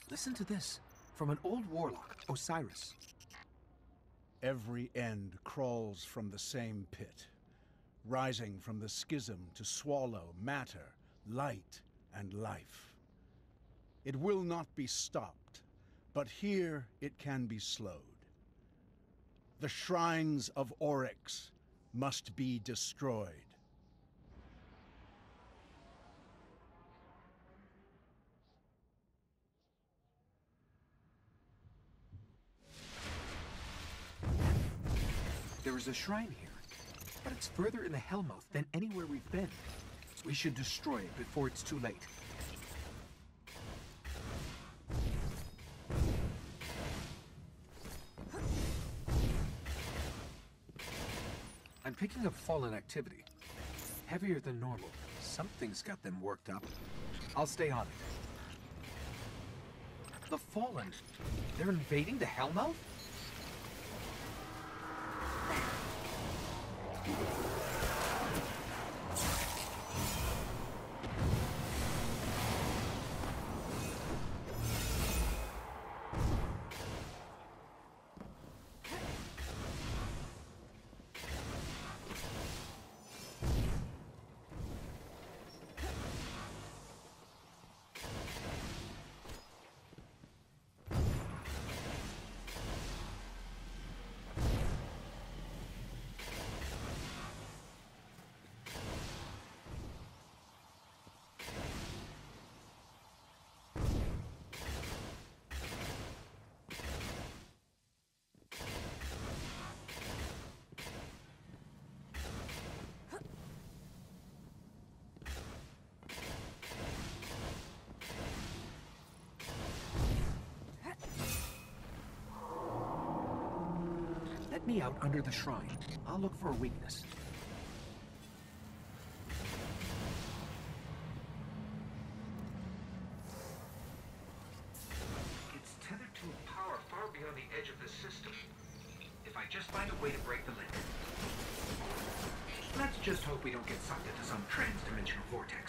Listen to this. From an old warlock, Osiris. Every end crawls from the same pit, rising from the schism to swallow matter, light, and life. It will not be stopped, but here it can be slowed. The shrines of Oryx must be destroyed. There is a shrine here, but it's further in the Hellmouth than anywhere we've been. We should destroy it before it's too late. I'm picking up fallen activity. Heavier than normal. Something's got them worked up. I'll stay on it. The Fallen, they're invading the Hellmouth? Let me out under the shrine. I'll look for a weakness. It's tethered to a power far beyond the edge of this system. If I just find a way to break the link. Let's just hope we don't get sucked into some trans-dimensional vortex.